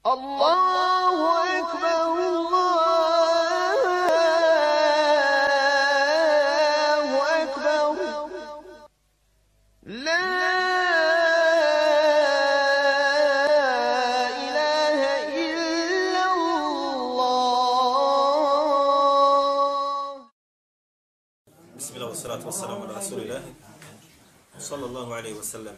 Allahu ekber, Allahu ekber, la ilahe illallah. Bismillah, wassalatu wassalamu ala rasulillahi, sallallahu alaihi wasallam.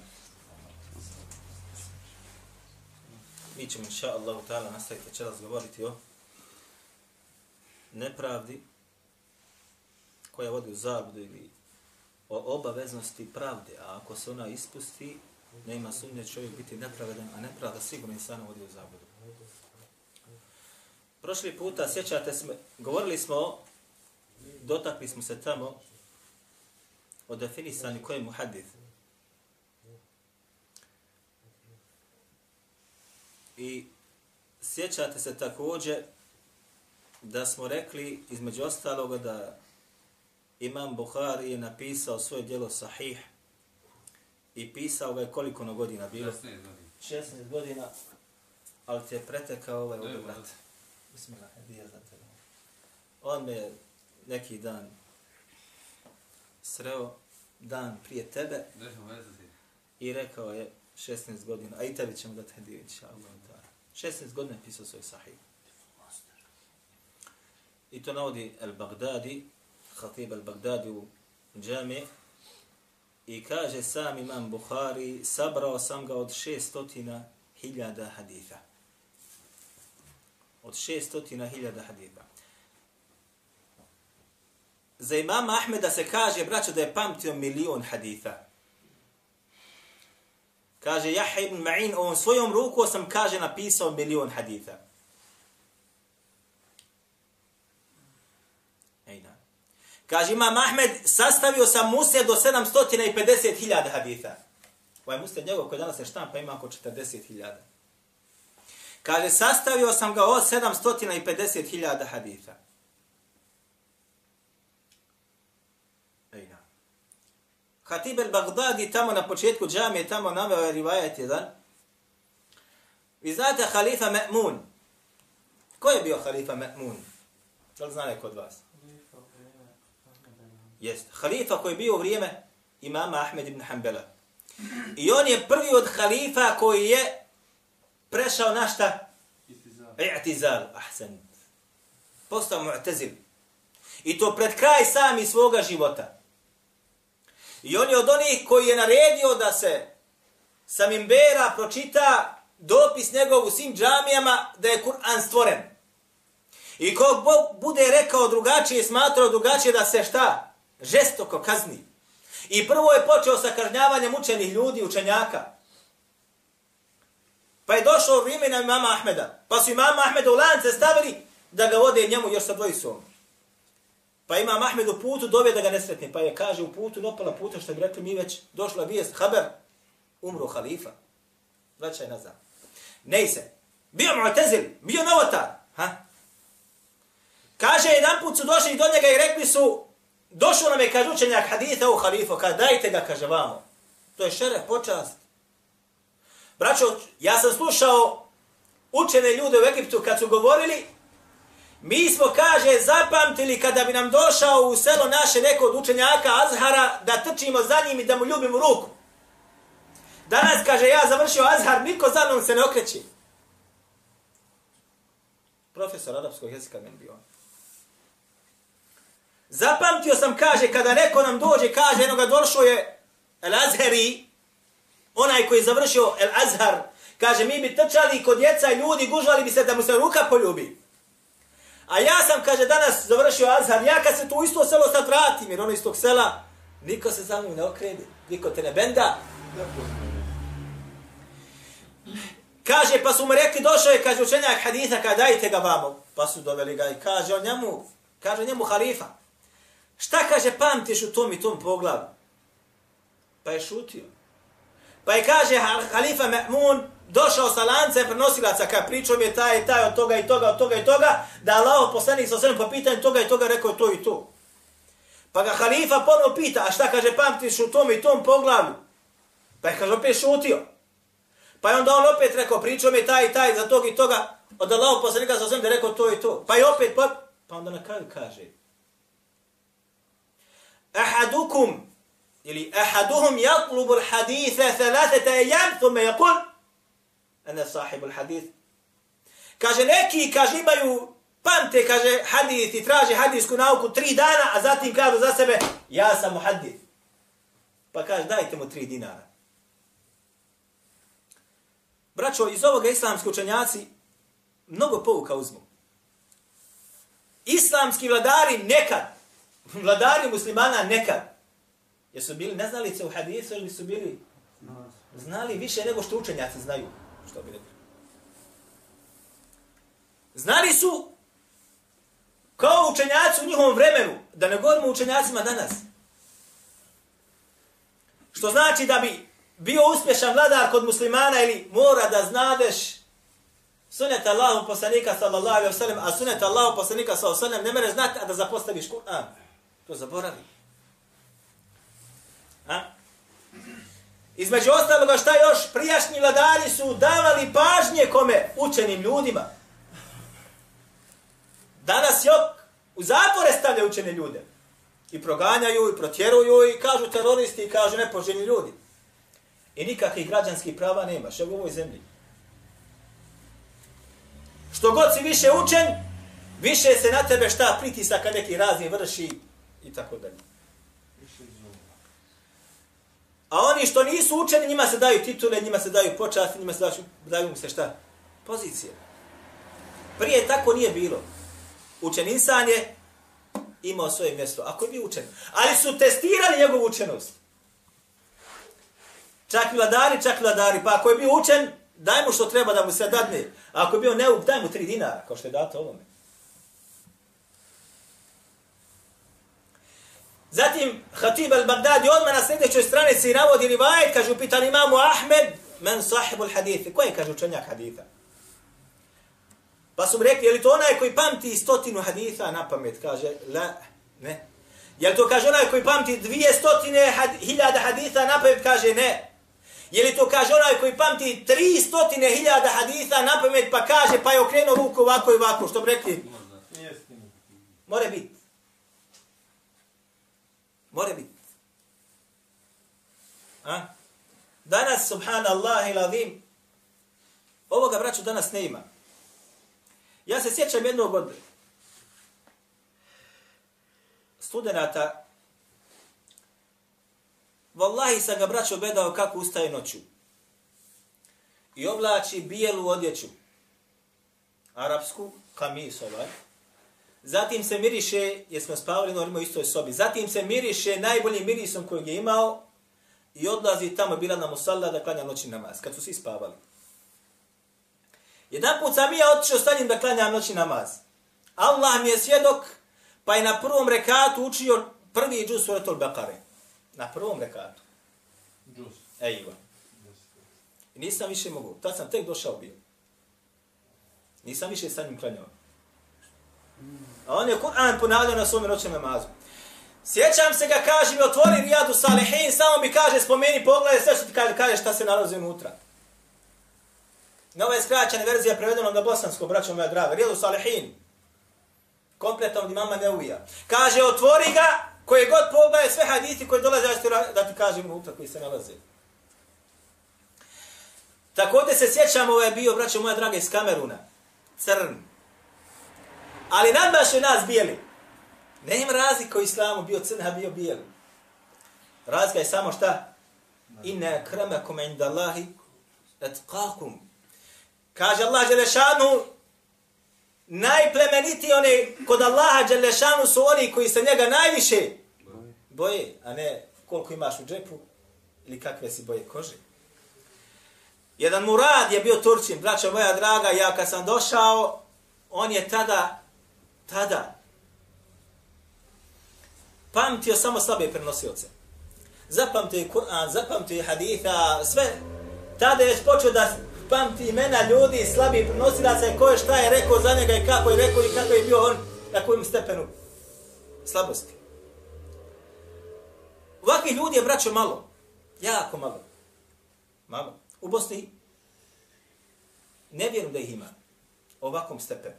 Mi ćemo, inša Allahu ta'ala, nastaviti večeras govoriti o nepravdi koja vodi u zabludu ili o obaveznosti pravde, a ako se ona ispusti, nema sumnje čovjek biti nepravedan, a nepravda sigurno insana vodi u zabludu. Prošli puta, sjećate se, govorili smo, dotakli smo se tamo o definisani koji je muhadith. I sjećate se također da smo rekli između ostaloga da Imam Buhari je napisao svoje djelo Sahih i pisao ga je koliko na godina bilo? 16 godina, ali ti je pretekao ovaj ovdje brat. Bismillah, hedija za tebe. On me je neki dan sreo, dan prije tebe, i rekao je 16 godina, a i tebi ćemo dati hediju, inša Allah. 16 godina je pisao svoj Sahih. I to navodi Al-Baghdadi, Khatib Al-Baghdadi u džami, i kaže sam Imam Buhari, sabrao sam ga od 600.000 haditha. Od 600.000 haditha. Za imama Ahmeda se kaže, braćo, da je pamtio 1.000.000 haditha. Kaže Jahja ibn Ma'in, on svojom rukom sam, kaže, napisao 1.000.000 haditha. Ejna. Kaže imam Ahmed, sastavio sam musned do 750.000 haditha. Ovaj musned njegov koji danas se štampa ima oko 40.000. Kaže, sastavio sam ga od 750.000 haditha. Ejna. Khatib al-Baghdadi tamo na početku džamije, tamo naveo je rivajet jedan. Vi znate halifa Ma'mun. Ko je bio halifa Ma'mun? Da li zna neko od vas? Jest. Halifa koji je bio u vrijeme imama Ahmed ibn Hanbala. I on je prvi od halifa koji je prešao na šta? I'tizal. Ahsan. Postao mu'tazil. I to pred kraj sami svoga života. I on je od onih koji je naredio da se sa minbera pročita dopis njegov u svim džamijama da je Kur'an stvoren. I ko bude rekao drugačije, smatrao drugačije, da se šta? Žestoko kazni. I prvo je počeo sa kažnjavanjem učenih ljudi, učenjaka. Pa je došao vrijeme na imama Ahmeda. Pa su imama Ahmeda u lance stavili da ga vode njemu još sa dvojicom. Pa imam Ahmed u putu dovije da ga ne sretne. Pa je kaže u putu, dopala puta, što bi rekli mi već, došla vijest, haber, umro halifa. Vraćaj nazad. Nejse. Bio mu'tazil, bio novotar. Ha? Kaže, jedan put su došli do njega i rekli su, došao nam je, kaže, učenjak haditha u halifu, kaže, dajte ga, kaže, vamo. To je šeref, počast. Braćo, ja sam slušao učene ljude u Egiptu kad su govorili, mi smo, kaže, zapamtili kada bi nam došao u selo naše neko od učenjaka Azhara da trčimo za njim i da mu ljubimo ruku. Danas, kaže, ja završio Azhar, niko za mnom se ne okreće. Profesor arapskog jezika meni bio. Zapamtio sam, kaže, kada neko nam dođe, kaže, jednoga došao je El Azhari, onaj koji je završio El Azhar, kaže, mi bi trčali kod djeca i ljudi, gužvali bi se da mu se ruka poljubi. A ja sam, kaže, danas završio Azhar, ja kad se tu isto selo sad vratim, jer ono iz tog sela, niko se za mnom ne okrene, niko te ne benda. Kaže, pa su mu rekli, došao je, kaže, učenjak haditha, kaže, dajte ga vamo. Pa su doveli ga i kaže o njemu halifa. Šta, kaže, pamtiš u tom i tom poglavu? Pa je šutio. Pa je, kaže, halifa Ma'mun, došao sa lancem prenosilaca, kad pričao mi je taj od toga i toga, od toga i toga, da Allah poslanik sa svem po pitanju toga i toga rekao to i to. Pa ga halifa ponovo pita, a šta, kaže, pamtiš u tom i tom poglavlju? Pa je, kaže, opet šutio. Pa je onda on opet rekao, pričao mi taj i taj za tog i toga, od Allahov poslanika sa svem da je rekao to i to. Pa je opet, pa onda na kraju kaže, ahadukum, ili ahaduhum yatlubu al-haditha thalathata ayyam thumma yaqul ana sahibu al-hadith. Kaže neki, kaže imaju pamte, kaže hadith i traže hadijsku nauku 3 dana, a zatim kažu za sebe ja sam muhaddith. Pa kaže dajte mu 3 dinara. Braćo, iz ovoga islamski učenjaci mnogo pouka uzmu. Islamski vladari nekad, vladari muslimana nekad, jesu bili neznalice u hadisu ili su bili znali više nego što učenjaci znaju, što bi rekli. Znali su kao učenjaci u njihovom vremenu, da ne govorimo o učenjacima danas. Što znači da bi bio uspješan vladar kod muslimana ili mora da znadeš sunet Allahu poslanika sallallahu alejhi ve sellem, a sunet Allahu poslanika sallallahu alejhi ve sellem ne mere znati, a da zapostaviš Kur'an. To zaboravi. A? Između ostaloga šta još, prijašnji vladari su davali pažnje kome? Učenim ljudima. Danas jok, u zatvore stavljaju učene ljude. I proganjaju, i protjeruju, i kažu teroristi, i kažu nepoželjni ljudi. I nikakvih građanskih prava nemaš, evo u ovoj zemlji. Što god si više učen, više se na tebe šta pritisaka neki razni vrši i tako dalje. A oni što nisu učeni, njima se daju titule, njima se daju počasti, njima se daju se šta? Pozicije. Prije tako nije bilo. Učen insan je imao svoje mjesto, ako je bio učen. Ali su testirali njegovu učenost. Čak vladari, pa ako je bio učen, daj mu što treba da mu se dadne. A ako je bio neuk, daj mu 3 dinara, kao što je dato ovome. Zatim, Hatib al-Baghdadi odmah na sljedećoj stranici navodi rivajet, kaže, upitan imamu Ahmed, men sahibu al-hadith. Ko je, kaže, učenjak haditha? Pa su mu rekli, je li to onaj koji pamti 100 haditha na pamet? Kaže, la, ne. Je li to, kaže, onaj koji pamti 200.000 haditha na pamet? Kaže, ne. Je li to, kaže, onaj koji pamti 300.000 haditha na pamet, pa kaže, pa je okrenuo ruku ovako i ovako, što bi rekli? More biti. More biti. A? Danas, subhanallah il-azim, ovoga, braću, danas ne ima. Ja se sjećam jednog od studenata, vallahi sam ga, braćo, gledao kako ustaje noću. I oblači bijelu odjeću, arapsku, kamis ovaj. Zatim se miriše, jer smo spavali normalno u istoj sobi, zatim se miriše najboljim mirisom kojeg je imao i odlazi tamo bila na musalla da klanja noćni namaz, kad su svi spavali. Jedan put sam ja otišao sa njim da klanjam noćni namaz. Allah mi je svjedok, pa je na prvom rekatu učio prvi džuz suratul Bekare. Na prvom rekatu. Džuz. Ejva. I nisam više mogu. Tad sam tek došao bio. Nisam više sa njim klanjao. A on je Kur'an ponavljao na svome noćnom namazu. Sjećam se ga, kaže mi, otvori Rijadu Salihin, samo mi kaže, spomeni, pogledaj sve što ti kaže šta se nalazi unutra. Na ovaj skraćena verzija prevedena na bosansko, braćo moja draga. Rijadu Salihin. Kompletno od imama Neuvija. Kaže, otvori ga, koje god pogledaj sve hadithi koje dolaze, da ti kažem unutra koji se nalaze. Također se sjećam, ovo je bio, braćo moja draga, iz Kameruna. Crn. Ali nadmaše nas bijeli. Nema razlika u islamu, bio crn, a bio bijeli. Razlika je samo šta? Inna akramakum inda Allahi atqakum. Kaže Allah Đelešanu, najplemenitiji oni kod Allaha Đelešanu su oni koji se njega najviše boje, a ne koliko imaš u džepu ili kakve si boje kože. Jedan Murad je bio Turčin, braćo moja draga, ja kad sam došao, on je tada pamtio samo slabe prenosioce. Zapamtio je Kur'an, zapamtio je haditha, sve. Tada je počeo da pamti imena ljudi, slabih prenosilaca i ko je šta je rekao za njega i kako je rekao i kako je bio on na kojem stepenu slabosti. Ovakvih ljudi je, braćo, malo. Jako malo. Malo. U Bosni Ne vjerujem da ih ima. Ovakvom stepenu.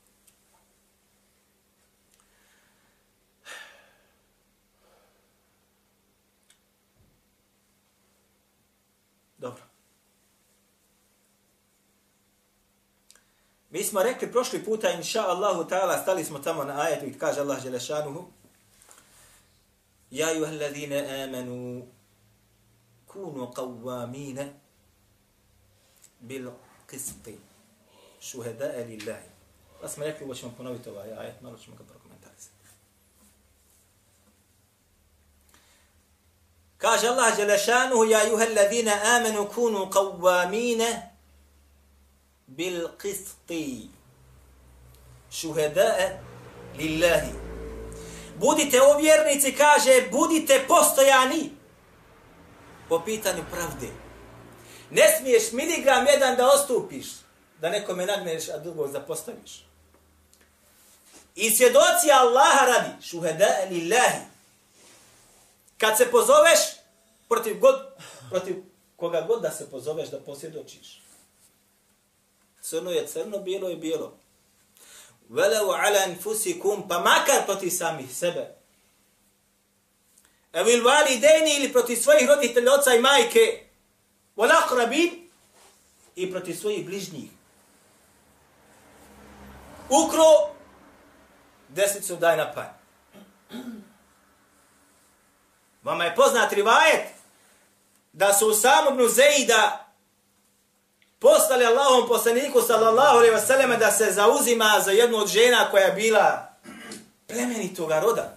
Dobro. Mi smo rekli prošli puta, inša Allahu ta'ala, stali smo tamo na ajetu i kaže Allah Đelešanuhu: Ja ayyuhallazina amanu kunu qawwamina bil qisti shuhada'a lillahi. Pa smo rekli, ovo ćemo ponoviti ovaj ajet, malo ćemo ga prokomentarisati. Kaže Allah Đelešanuhu: Ja ayyuhallazina amanu kunu qawwamina bil qisti shuhada'a lillahi. Budite o vjernici, kaže, budite postojani po pitanju pravde. Ne smiješ miligram jedan da ostupiš, da nekome nagneš, a drugog zapostaviš. I svjedoci Allaha radi, shuhada'a lillahi. Kad se pozoveš, protiv koga god da se pozoveš da posvjedočiš. Crno je crno, bijelo je bijelo. Walau ala anfusikum, pa makar protiv samih sebe. Evil validejni, ili protiv svojih roditelja, oca i majke. Wal aqrabin, i protiv svojih bližnjih. Ukro, desnicu daj na panj. Vama je poznat rivajet da su Usama ibn Zeida poslali Allahom poslaniku sallallahu alejhi ve selleme da se zauzima za jednu od žena koja je bila plemenitoga roda.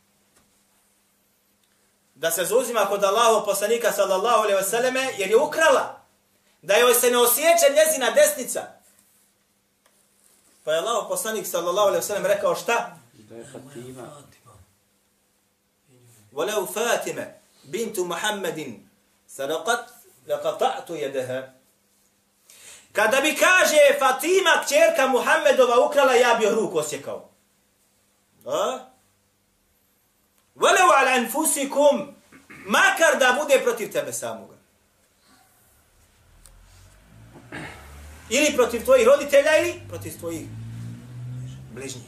Da se zauzima kod Allahov poslanika sallallahu alejhi ve selleme jer je ukrala. Da joj se ne osjeća njezina desnica. Pa je Allahov poslanik sallallahu alejhi ve sellem rekao šta? Da je Fatima. Walau Fatima bintu Muhammedin sadaqat laqata'tu yadaha. Kada bi, kaže, Fatima, kćerka Muhammedova, ukrala, ja bi joj ruku osjekao. Walau ala anfusikum, makar da bude protiv tebe samoga. Ili protiv tvojih roditelja, ili protiv tvojih bližnjih.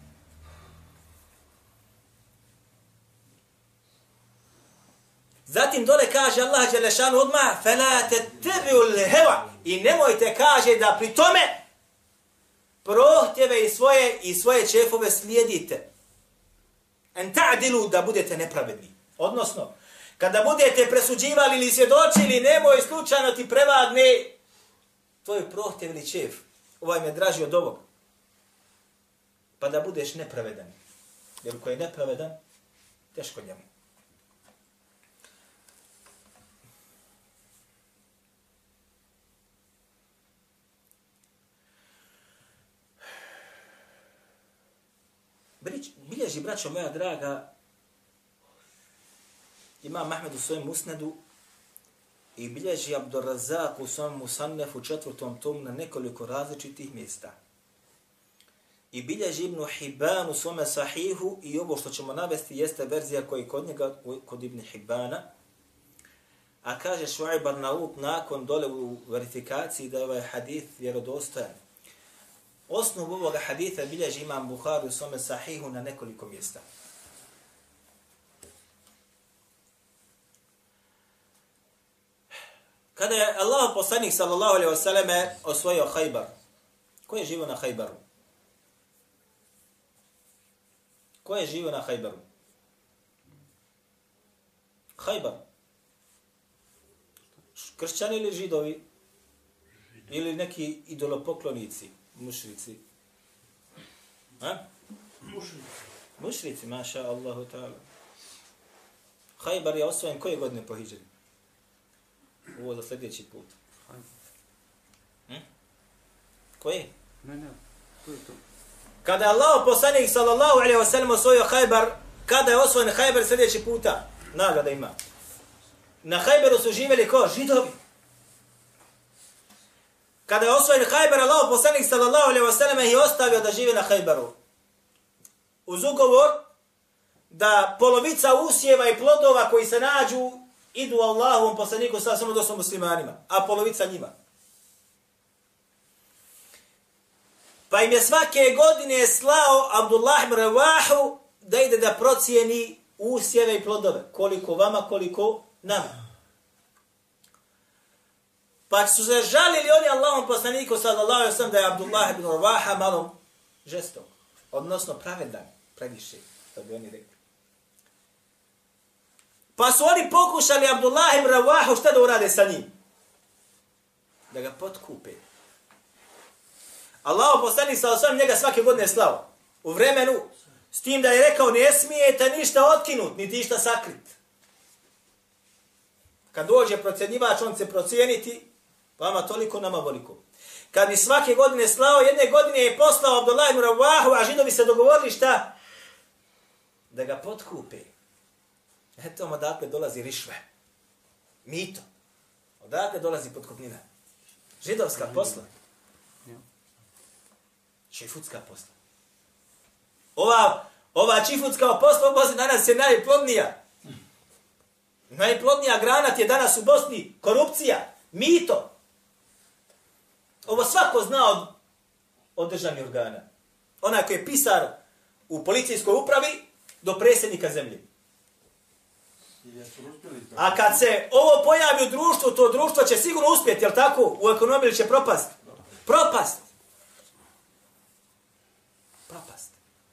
Zatim dole kaže Allah Đelešanu odmah: فَلَا تَتَّبِعُوا الْهَوَى. I nemojte, kaže, da pri tome prohtjeve i svoje čefove slijedite. En ta'dilu, da budete nepravedni. Odnosno, kada budete presuđivali ili svjedočili, nemoj slučajno ti prevagne tvoj prohtjev ili čef. Ovaj me draži od ovog. Pa da budeš nepravedan. Jer ko je nepravedan, teško njemu. Bilježi, braćo moja draga, Imam Ahmed u svojem musnedu i bilježi Abdurrazak u svojem musannefu 4. tomu na nekoliko različitih mjesta. I bilježi Ibn Hibban u svome sahihu i ovo što ćemo navesti jeste verzija koji kod njega, kod Ibn Hibbana. A kaže Šuajb Arnaut nakon dole u verifikaciji da je ovaj hadith vjerodostojan. Osnovu ovoga haditha bilježi Imam Buhari u svome sahihu na nekoliko mjesta. Kada je Allah poslanik sallallahu alejhi ve selleme osvojio Hajbar, ko je živio na Hajbaru? Ko je živio na Hajbaru? Hajbar. Kršćani ili židovi? Ili neki idolopoklonici? Mušrici. Ha? Mušrici, maša Allahu ta'ala. Hajbar je osvojen koje godine po hidžri? Ovo za sljedeći put. Koji? Ne, to je to. Kada je Allah poslanik sallallahu alejhi ve sellem osvojio Hajbar, kada je osvojen Hajbar sljedeći puta, nagrada ima. Na Hajbaru su živjeli ko? Židovi. Kada je osvojen Hajbar, Allah poslanik sallallahu alejhi ve sellem je ostavio da žive na Hajbaru. Uz ugovor da polovica usjeva i plodova koji se nađu idu Allahovom poslaniku samo do muslimanima, a polovica njima. Pa im je svake godine slao Abdullah ibn Ravahu da ide da procijeni usjeve i plodove. Koliko vama, koliko nama. Pa su se žalili oni Allahom poslaniku sallallahu alejhi ve sellem da je Abdullah ibn Ravaha malo žestok, odnosno pravedan, previše, to bi oni rekli. Pa su oni pokušali Abdullah ibn Ravahu šta da urade sa njim? Da ga potkupe. Allahov poslanik sallallahu alejhi ve sellem njega svake godine slao u vremenu s tim da je rekao ne smijete ništa otkinut, niti ništa sakrit. Kad dođe procjenjivač, on će procijeniti vama toliko, nama voliko. Kad bi svake godine slao, jedne godine je poslao Abdullah ibn Ravahu, a Židovi se dogovorili šta? Da ga potkupe. Eto odakle dolazi rišve. Mito. Odakle dolazi potkupnina. Židovska posla. Čifutska posla. Ova čifutska posla u Bosni danas je najplodnija. Najplodnija grana je danas u Bosni korupcija, mito. Ovo svako zna od državnih organa. Onaj koji je pisar u policijskoj upravi do predsjednika zemlje. A kad se ovo pojavi u društvu, to društvo će sigurno uspjeti, jel tako? U ekonomiji će propast. Propast. Propast.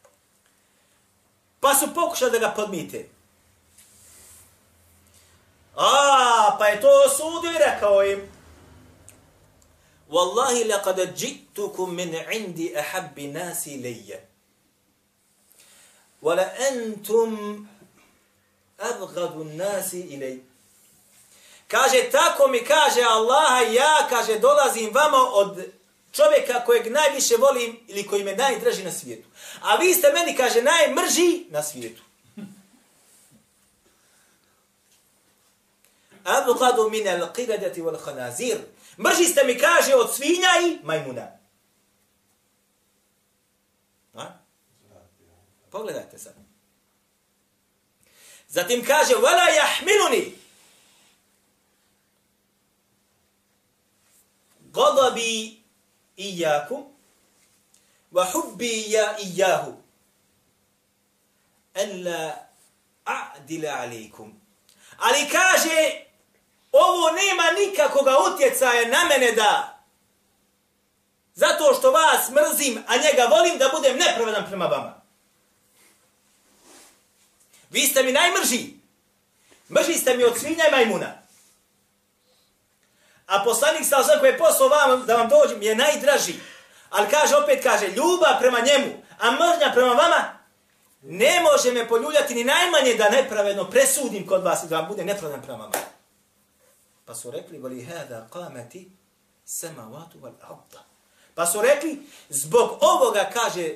Pa su pokušali da ga podmite. Pa je to osudio i rekao im: Wallahi laqad jitukum min indi ahabbi nasi ilayya. Wa la antum abghadu nasi ilay. Kaže, tako mi kaže Allah, ja, kaže, dolazim vama od čovjeka kojeg najviše volim ili koji me najdraži na svijetu. A vi ste meni, kaže, najmrži na svijetu. Abghadu min al-qiradati wal khanazir. Mrži ste mi, kaže, od svinja i majmuna. Pogledajte sad. Zatim kaže: "Wala yahmiluni ghadabi iyyakum wa hubbi ya iyyahu alla a'dila alaykum." Ali kaže, ovo nema nikakvoga utjecaja na mene da, zato što vas mrzim, a njega volim, da budem nepravedan prema vama. Vi ste mi najmrži. Mrži ste mi od svinja i majmuna. A poslanik sallallahu alejhi ve sellem koji je poslao vam da vam dođem je najdraži. Ali kaže, opet kaže, ljubav prema njemu, a mržnja prema vama, ne može me poljuljati ni najmanje da nepravedno presudim kod vas i da vam bude nepravedan prema vama. Pa su rekli: "Vali hada qamati samawati wal ard." Pa su rekli, zbog ovoga, kaže,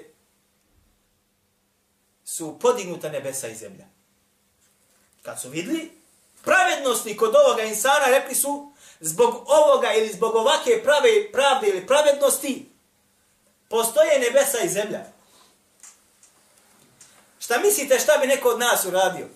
su podignuta nebesa i zemlja. Kad su vidjeli pravednosti kod ovoga insana, rekli su, zbog ovoga ili zbog ovake pravde ili pravednosti postoje nebesa i zemlja. Šta mislite šta bi neko od nas uradio?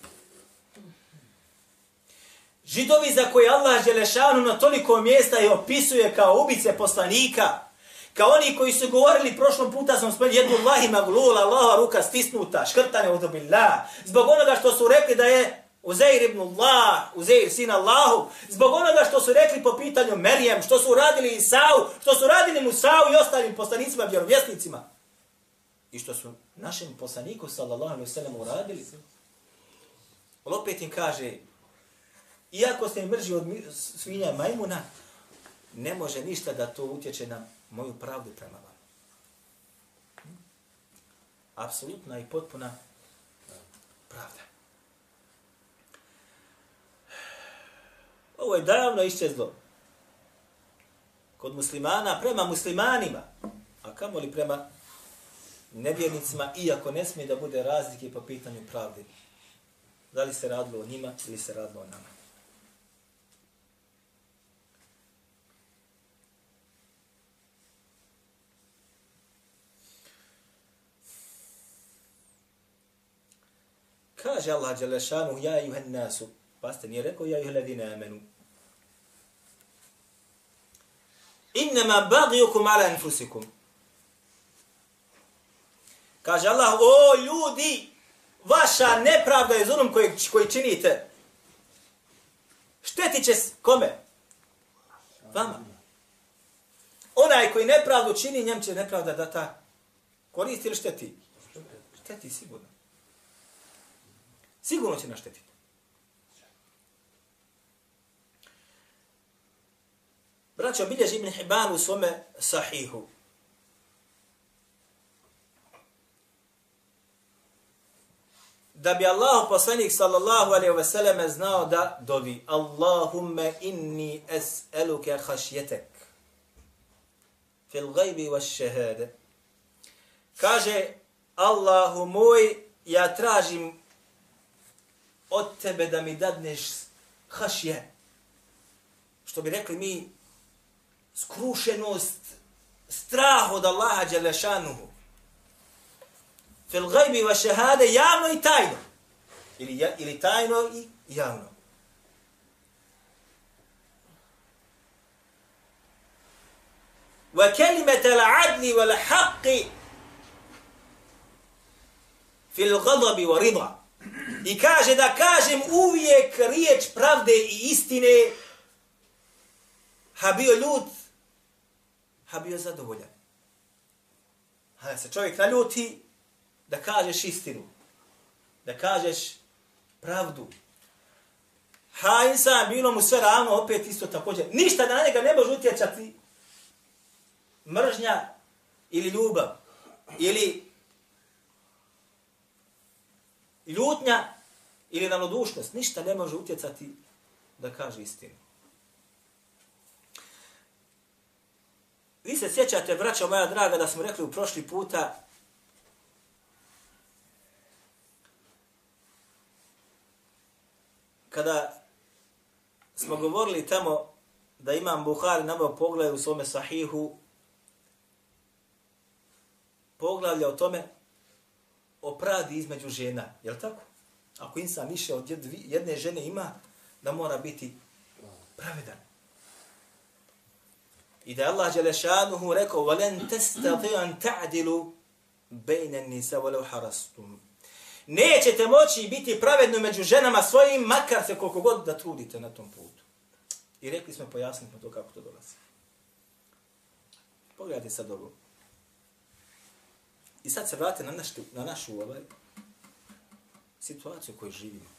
Židovi za koje Allah dželešanu na toliko mjesta je opisuje kao ubice poslanika, kao oni koji su govorili, prošlom puta sam spomenuo, jednu Allahi maglula, Allahova ruka stisnuta, škrtane od billah, zbog onoga što su rekli da je Uzeir ibn Allah, Uzeir sin Allahu, zbog onoga što su rekli po pitanju Merijem, što su radili Isau, što su radili Musau i ostalim poslanicima, vjerovjesnicima. I što su našem poslaniku sallallahu alejhi ve sellem uradili. Ali opet im kaže, iako se mrži od svinja majmuna, ne može ništa da to utječe na moju pravdu prema vam. Apsolutna i potpuna pravda. Ovo je davno iščezlo kod muslimana prema muslimanima, a kamoli prema nevjernicima, iako ne smije da bude razlike po pitanju pravde. Da li se radilo o njima ili se radilo o nama. Kaže Allah dželešanu: "Ja ejuhan nasu", pa ste nije rekao: "Ja ejuhellezina amanu". "Innama baghyukum ala anfusikum." Kaže Allah, o ljudi, vaša nepravda je zulum koji činite. Štetit će kome? Vama. Onaj koji nepravdu čini, njem će nepravda da ta koristi ili šteti? Šteti sigurno. Sigurno će naštetiti. Braćo, bilježi Ibn Hibban u svome sahihu. Da bi Allah poslanik sallallahu alejhi ve selleme znao da dovi Allahumma inni es'aluka khashyatak fil ghaibi wash shahada. Kaže Allahu moj, ja tražim od tebe da mi dadneš hašje. Što bi rekli mi, skrušenost, strah od Allaha dželešanuhu. Fil gajbi wa šehade, javno i tajno. Ili tajno i javno. Wa kelimete l'adli wa l'haqqi fil gadabi wa rida. I kaže da kažem uvijek riječ pravde i istine, ha bio ljut, ha bio zadovoljan. Ha se čovjek naljuti, da kažeš istinu, da kažeš pravdu. Ha insan, bilo mu sve ravno, opet isto također. Ništa na njega ne može utjecati mržnja ili ljubav, ili ljutnja ili ravnodušnost, ništa ne može utjecati da kaže istinu. Vi se sjećate, braćo moja draga, da smo rekli u prošli puta kada smo govorili tamo da Imam Buhari naveo pogled u svome sahihu, poglavlja o tome o pravdi između žena, je li tako? Ako insan više od jedne žene ima, da mora biti pravedan. I da je Allah Đelešanuhu rekao وَلَنْ تَسْتَطِيَنْ تَعْدِلُ بَيْنَ النِّسَا وَلَوْ حَرَسْتُمْ. Nećete moći biti pravedno među ženama svojim, makar se koliko god da trudite na tom putu. I rekli smo, pojasnili smo to kako to dolazi. Pogledajte sad ovo. I sad se vrate na našu situaciju u kojoj živimo.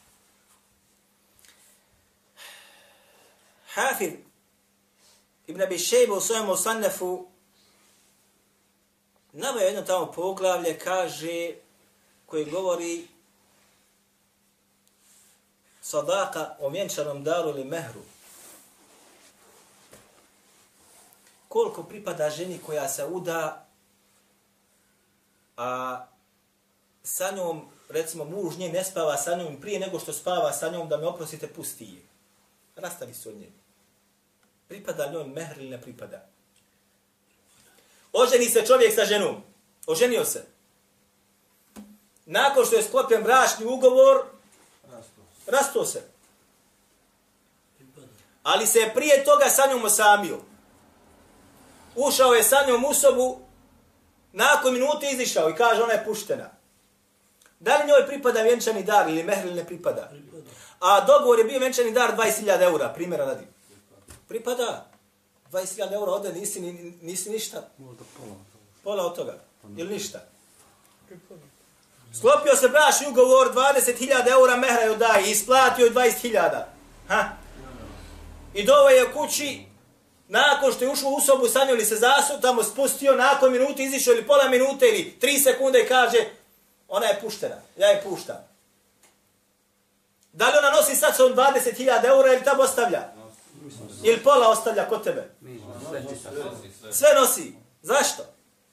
Hafid Ibn Abi Šejbe u svojem Musannefu naveo jedno tamo poglavlje, kaže, koji govori sadaka o vjenčanom daru ili mehru. Koliko pripada ženi koja se uda, a sa njom, recimo, muž nje ne spava sa njom prije nego što spava sa njom, da me oprostite, pusti je. Rastavi se od nje. Pripada njoj mehr ili ne pripada? Oženi se čovjek sa ženom. Oženio se. Nakon što je sklopljen bračni ugovor, rasto se. Ali se je prije toga sa njom osamio. Ušao je sa njom u sobu, nakon minute izišao i kaže ona je puštena. Da li njoj pripada vjenčani dar ili mehr ili ne pripada? A dogovor je bio vjenčani dar 20.000 eura, primjera radi. Pripada. 20.000 eura ode, nisi ništa. Pola od toga. Ili ništa. Sklopio se bračni ugovor, 20.000 eura mehra joj daje i isplatio je 20.000. I doveo je kući, nakon što je ušao u sobu, sa njom li se zasuo, tamo spustio, nakon minuti izišao ili pola minute ili 3 sekunde i kaže, ona je puštena, ja je puštam. Da li ona nosi sad sa 20.000 eura ili tamo ostavlja? Ili pola ostavlja kod tebe? Sve nosi. Zašto?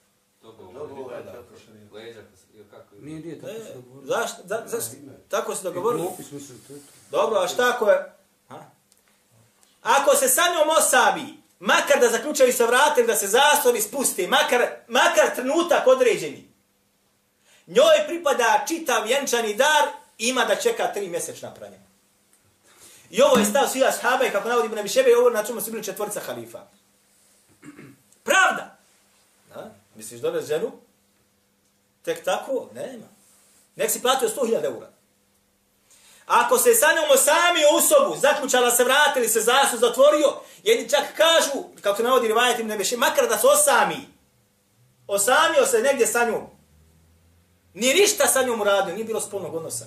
Nije, tako se dogovorili. Zašto? Tako se dogovorili? Dobro, a šta ako je? Ako se sa njom osabi, makar da zaključaju sa vratem, da se zastori spusti, makar trenutak određeni, njoj pripada čitav vjenčani dar, ima da čeka 3 mjesečna pranja. I ovo je stav svih ashaba i kako navodi Ibn Abi Šejbe, ovo na čemu su bili 4 halifa. Pravda. Misliš dovesti ženu? Tek tako? Nema. Nek si platio 100.000 eura. Ako se sa njom osamio u sobu, zaključala se, vratili se, zasu zatvorio, jedni čak kažu, kako navodi rivajet Ibn Beši, makar da se osami. Osamio se negdje sa njom. Nije ništa sa njom uradio, nije bilo spolnog odnosa.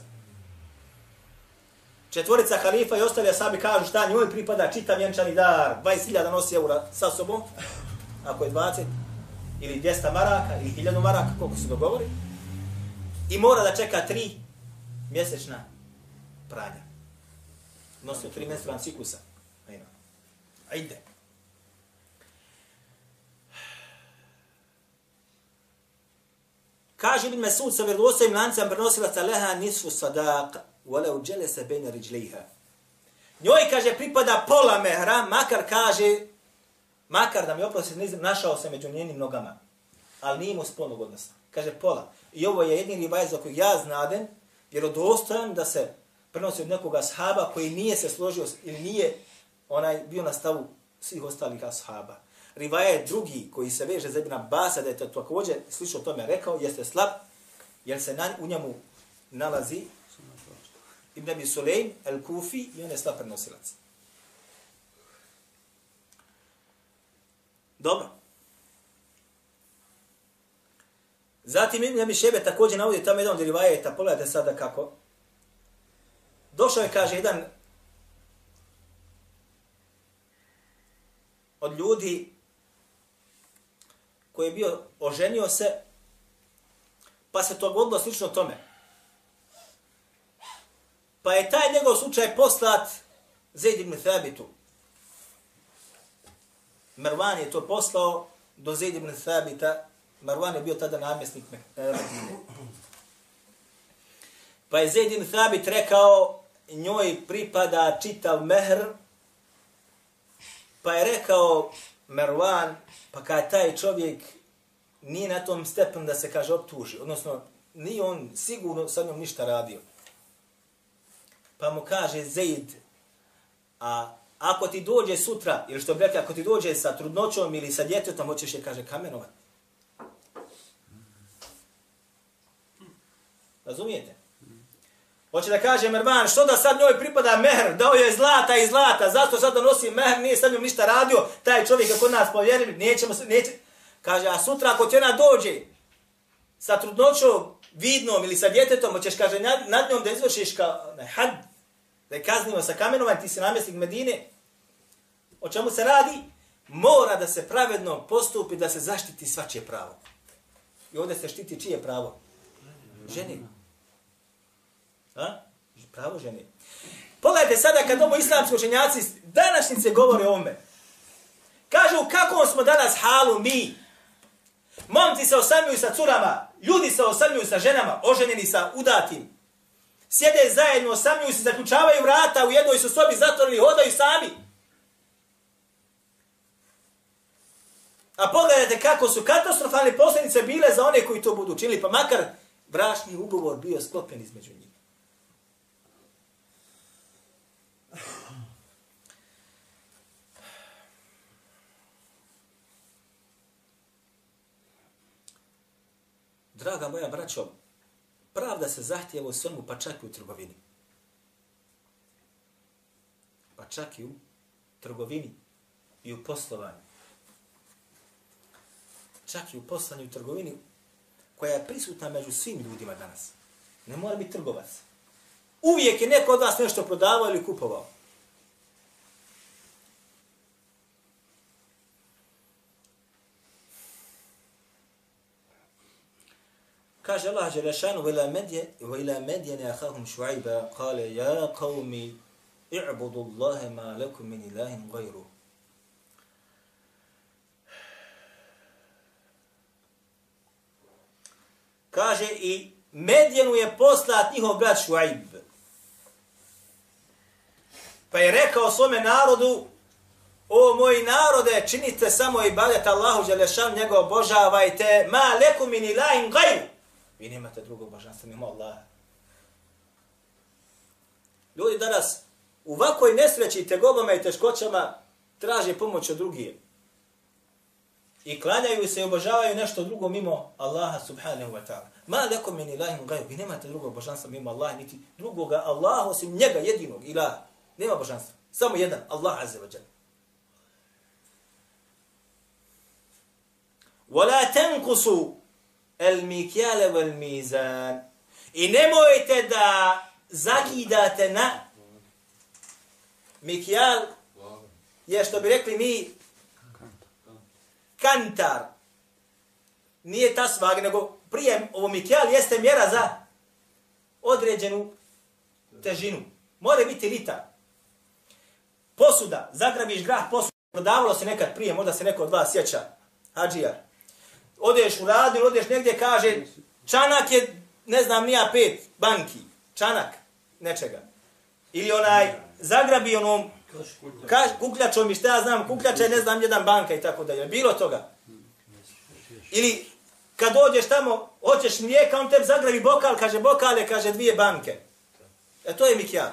Četvorica halifa i ostali asabi kažu šta njoj pripada čitav vjenčani dar, 20.000 nosi eura sa sobom, ako je 20, ili 200 maraka, ili 1000 maraka, koliko se dogovori, i mora da čeka 3 mjesečna pranja. Nosio 3 menstrualna ciklusa. Ajde. Kaže Ibn Mesud sa vjerodostojnim lancem prenosilaca leha nisfu sadaq walau jalasa bayna rijliha. Njoj kaže pripada pola mehra, makar da mi oprosti nisam našao se među njenim nogama, ali nije imao spolnog odnosa. Kaže pola. I ovo je jedini rivajet za koji ja znadem, vjerodostojan da se prenosi od nekoga ashaba koji nije se složio ili nije bio na stavu svih ostalih ashaba. Rivajet drugi koji se veže za Ibn Abbasa, da je to također slično tome rekao, jeste slab, jer se u njemu nalazi Ibn Abi Sulejm, el-Kufi, i on je slab prenosilac. Dobro. Zatim Ibn Abi Šejbe također navodi tamo jedan od rivajeta, pogledajte sada kako. Došao je, kaže, jedan od ljudi koji je bio, oženio se, pa se to dogodilo slično tome. Pa je taj njegov slučaj poslat Zaid ibn Thabitu. Marwan je to poslao do Zaid ibn Thabita. Marwan je bio tada namjesnik Medine. Pa je Zaid ibn Thabit rekao, njoj pripada čitav mehr. Pa je rekao Marwan, pa kada taj čovjek nije na tom stepenu da se kaže optuži, odnosno nije on sigurno sa njom ništa radio. Pa mu kaže Zaid, a ako ti dođe sutra, ili što bi rekli, ako ti dođe sa trudnoćom ili sa djetetom, hoćeš je, kaže, kamenovat. Razumijete? Hoće da kaže Marwan, što da sad njoj pripada mehr, dao je zlata i zlata, zašto sad da nosi mehr, nije sa njom ništa radio, taj čovjek ako nas povjerili, neće. Kaže, a sutra ako ti ona dođe sa trudnoćom vidnom ili sa djetetom, hoćeš, kaže, nad njom da izvršiš had, da je kaznimo sa kamenovanjem, ti si namjesnik Medine. O čemu se radi? Mora da se pravedno postupi, da se zaštiti svačije pravo. I ovdje se štiti čije pravo? Žene. Pravo žene. Pogledajte sada kad ovo islamski učenjaci današnjice govore o ome. Kažu u kakvom smo danas halu mi. Momci se osamljuju sa curama, ljudi se osamljuju sa ženama, oženjeni sa udatim. Sjede zajedno, osamljuju se, zaključavaju vrata, u jednoj su sobi zatvorili, hodaju sami. A pogledajte kako su katastrofalne posljedice bile za one koji to budu učinili, pa makar bračni ugovor bio sklopljen između njih. Draga moja braćo, pravda se zahtijeva u svemu, pa čak i u trgovini. Pa čak i u trgovini i u poslovanju. Čak i u poslovanju i u trgovini koja je prisutna među svim ljudima danas. Ne mora biti trgovac. Uvijek je neko od vas nešto prodavao ili kupovao. Kaže Allah Đelešanu, وَإِلَا مَدْيَنَ أَخَاهُمْ شُعَيْبًا قَالَ يَا قَوْمِ اِعْبُدُوا اللَّهَ مَا لَكُمْ مِنْ إِلَهٍ غَيْرُهُ. Kaže i Medjenu je poslat njihov brat Šuajb. Pa je rekao svome narodu, o moji narode, činite samo ibadet Allahu Đelešanu, njega obožavajte, ma lekum min ilahin gajru. Vi nemate drugog božanstva mimo Allaha. Ljudi danas u ovakvoj nesreći, tegobama i teškoćama traže pomoć od drugih. I klanjaju se i obožavaju nešto drugo mimo Allaha subhanahu wa ta'ala. Ma lakum min ilahin gajr. Vi nemate drugog božanstva mimo Allaha, niti drugoga Allaha osim njega jedinog ilaha. Nema božanstva. Samo jedan, Allah azza wa jalla. وَلَا تَنْقُسُوا الْمِكْيَالَ وَالْمِيزَانِ. I nemojte da zakidate na mikjal, je što bi rekli mi kantar. Nije ta svag, nego prije ovo mikjal jeste mjera za određenu težinu. Mora biti litar. Posuda, zagrabiš grah posuda. Prodavalo se nekad prije, možda se neko od vas sjeća, hadžijar. Odeš u radnju, odeš negdje, kaže, čanak je, ne znam, nija 5 banki. Čanak nečega. Ili onaj, zagrabi onom, kukljačom i šta ja znam, kukljača je, ne znam, jedan banka i tako dalje. Bilo toga. Ili, kad dođeš tamo, hoćeš mlijeka, on tebi zagrabi bokal, kaže, bokale, kaže, 2 banke. To je mikjal.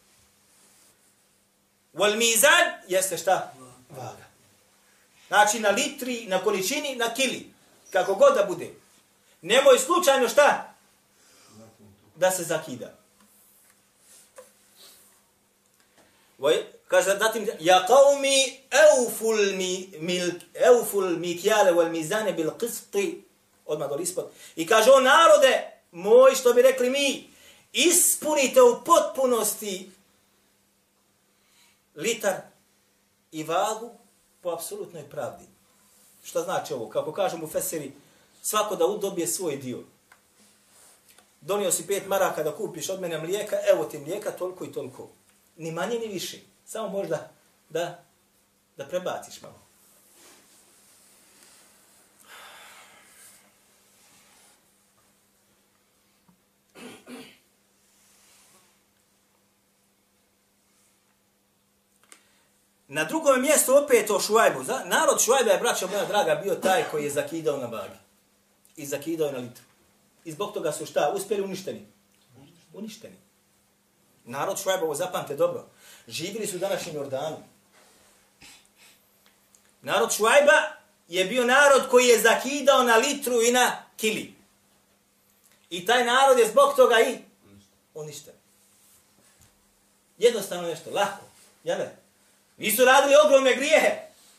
Wal mizan jeste šta? Vaga. Znači na litri, na količini, na kili. Kako god da bude. Nemoj slučajno šta? Da se zakida. Kaže zatim, ja qavmi euful mikjale wal mizane bil qisti. Odmah doli ispod. I kaže, o narode moj, što bi rekli mi, ispunite u potpunosti litar i vagu po apsolutnoj pravdi. Šta znači ovo? Kako kažemo u Feseri, svako da dobije svoj dio. Donio si 5 maraka da kupiš od mene mlijeka, evo ti mlijeka toliko i toliko. Ni manje ni više. Samo možda da prebaciš malo. Na drugom mjestu opet o Šuajbu. Narod Šuajba je, braćo moja draga, bio taj koji je zakidao na vagi. I zakidao na litru. I zbog toga su šta? Uspjeli uništeni. Uništeni. Narod Šuajba, ovo zapamte dobro. Živili su u današnjem Jordanu. Narod Šuajba je bio narod koji je zakidao na litru i na kili. I taj narod je zbog toga i uništen. Jednostavno nešto, lako. Jel ne? Nisu radili ogromne grijehe.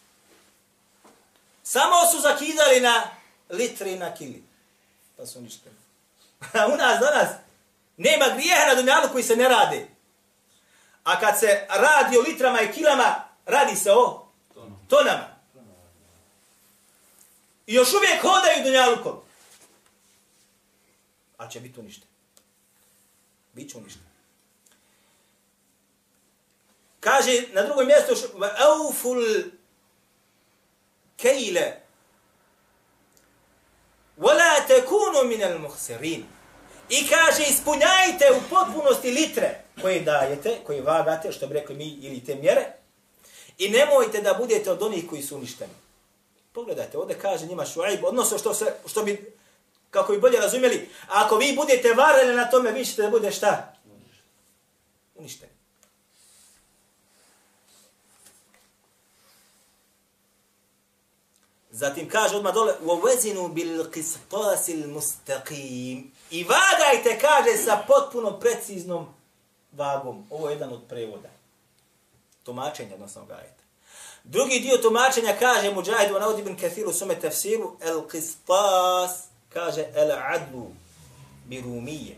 Samo su zakidali na litri i na kili. Pa su uništeni. A u nas danas nema grijeha na dunjalu koji se ne rade. A kad se radi o litrama i kilama, radi se o tonama. I još uvijek hodaju dunjalukom. A će biti uništeni. Biće uništeni. Kaže na drugom mjestu auful kejle wala takunu min al-mukhsirin. I kaže ispunjajte u potpunosti litre koje dajete, koje vagate, što bi rekli mi, ili te mjere, i nemojte da budete od onih koji su uništeni. Pogledajte, ovdje kaže njima Šuajb, odnosno što bi, kako bi bolje razumjeli, ako vi budete varili na tome, vi ćete da bude šta? Uništeni. Zatim kaže odmah dole وَوَزِنُوا بِالْقِسْطَاسِ الْمُسْتَقِيمِ. I vagajte, kaže, sa potpuno preciznom vagom. Ovo je jedan od prevoda. Tumačenja, odnosno gajete. Drugi dio tumačenja kaže Mujahid wa navodi ibn Kathir u svome tafsiru el-qistas, kaže el-adlu bi rumije.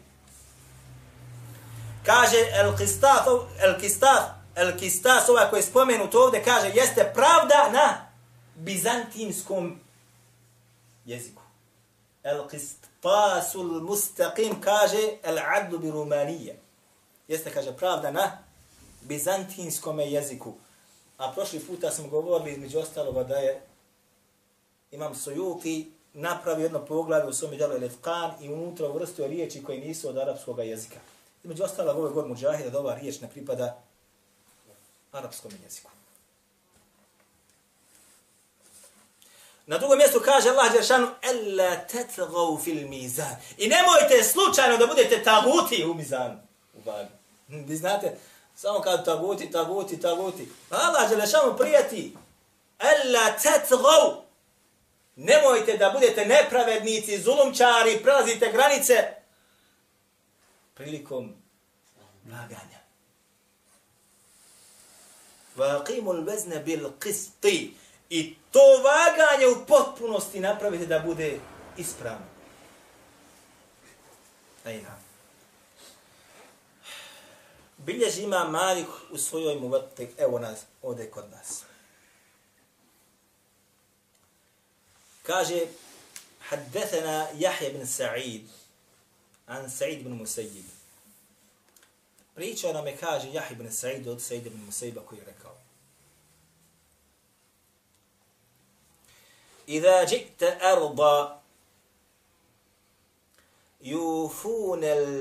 Kaže el-qistas, ovaj koji je spomenut ovdje, kaže jeste pravda na bizantinskom jeziku. El-qistasul mustaqim kaže el-adlu bi rumanije. Jeste, kaže, pravda na bizantinskom jeziku. A prošli puta smo govorili između ostaloga da je Imam Sujuti napravio jedno poglavlje u svome djelu El-Ifqan i unutra uvrstio riječi koje nisu od arapskog jezika. Između ostaloga ovaj god Mujahida da ova riječ ne pripada arapskom jeziku. Na drugom mjestu kaže Allah dželešanu ella tatghaw fil mizan. I nemojte slučajno da budete taguti u mizanu, u vagi. Vi znate, samo kad taguti. Allah dželešanu prijeti ella tatghaw. Nemojte da budete nepravednici, zulumčari, prelazite granice prilikom vaganja. وَاقِيمُ الْوَزْنَ بِالْقِسْطِ I to vaganje u potpunosti napravite da bude ispravno. Ajna. Bilježi ima Malik u svojoj muvatek, evo nas, ovdje kod nas. Kaže, حدثنا يحيى بن سعيد عن سعيد بن مسيب. Pričao nam je, kaže, Jahja ibn Sa'id od Sa'id ibn Musaiba koji je rekao. إذا جئت أرضا يوفون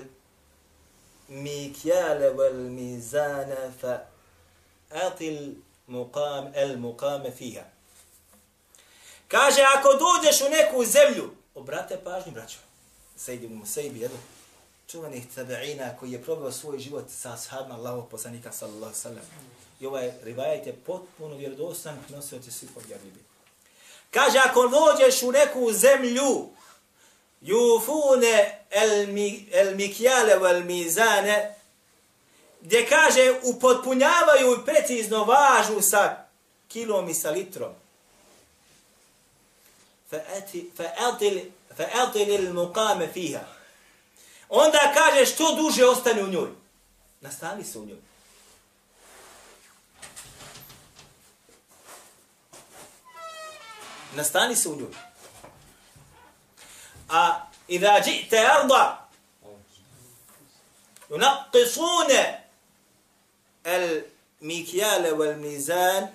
المكيال والميزان فأعطي المقام فيها. Kaže, ako dođeš u neku zemlju, obrate pažnju, braćo, Sa'id ibn Musaib, jedan čuvanih tabeina koji je probao svoj život sa ashabima Allahov poslanika sallallahu alejhi ve sellem. I ovaj rivajet je potpuno vjerodostojno nosioci svih objavljivi. Kaže, ako dođeš u neku zemlju, yufune el mikyale wal mizane, gdje kaže upotpunjavaju i precizno važu sa kilom i sa litrom. Fa'atil il muqame fiha. Onda kaže što duže ostane u njoj. Nastani se u njoj. Nastani se u njoj. A idha ji'te arda yunaqisune al mikyale wal mizan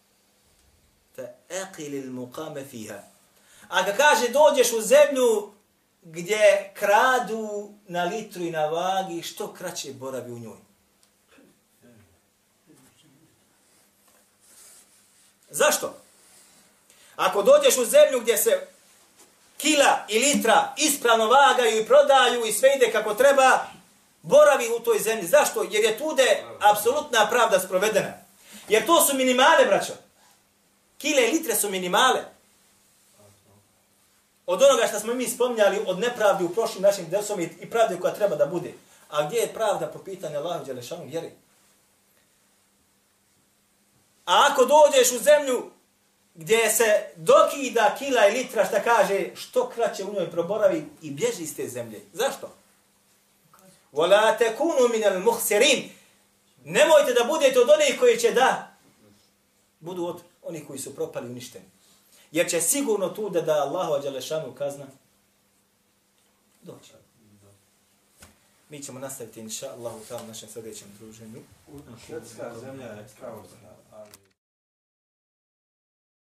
fa'aqil il muqame fiha. A kad kaže dođeš u zemlju gdje kradu na litru i na vagi, što kraće boravi u njoj. Zašto? Ako dođeš u zemlju gdje se kila i litra ispravno vagaju i prodaju i sve ide kako treba, boravi u toj zemlji. Zašto? Jer je tude apsolutna pravda sprovedena. Jer to su minimale, braćo. Kile i litre su minimale. Od onoga što smo mi spominjali od nepravdi u prošlim našim dersom i pravde koja treba da bude. A gdje je pravda po pitanju Allahu dželešanu vjeri? A ako dođeš u zemlju gdje se dokida kila i litra, šta kaže, što kraće u njoj proboravi i bježi iz te zemlje. Zašto? وَلَا تَكُونُوا مِنَ الْمُخْسِرِينَ Nemojte da budete od onih koji će da budu od onih koji su propali i uništeni. Jer će sigurno tu da Allahu dželešanu kazna doći. Mi ćemo nastaviti inša Allahu ta'ala našem sljedećem druženju. Švedska zemlja je extraordinarna.